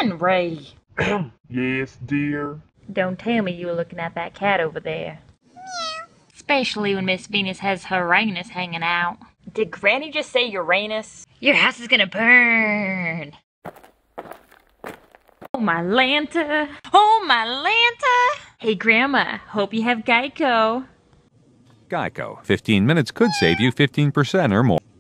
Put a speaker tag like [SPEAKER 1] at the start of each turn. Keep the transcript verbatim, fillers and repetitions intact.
[SPEAKER 1] Henry!
[SPEAKER 2] Yes, dear?
[SPEAKER 1] Don't tell me you were looking at that cat over there. Meow. Especially when Miss Venus has her Uranus hanging out. Did Granny just say Uranus? Your house is gonna burn! Oh, my Lanta! Oh, my Lanta! Hey, Grandma, hope you have GEICO.
[SPEAKER 3] GEICO. fifteen minutes could save you fifteen percent or more.